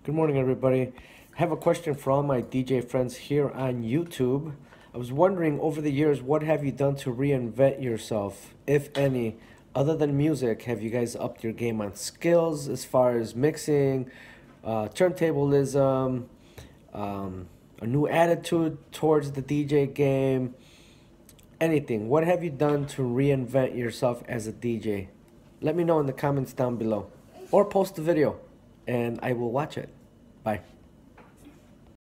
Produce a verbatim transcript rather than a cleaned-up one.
Good morning, everybody. I have a question for all my D J friends here on YouTube. I was wondering, over the years, what have you done to reinvent yourself, if any? Other than music, have you guys upped your game on skills as far as mixing, uh, turntablism, um, a new attitude towards the D J game, anything? What have you done to reinvent yourself as a D J? Let me know in the comments down below, or post the video and I will watch it. Bye.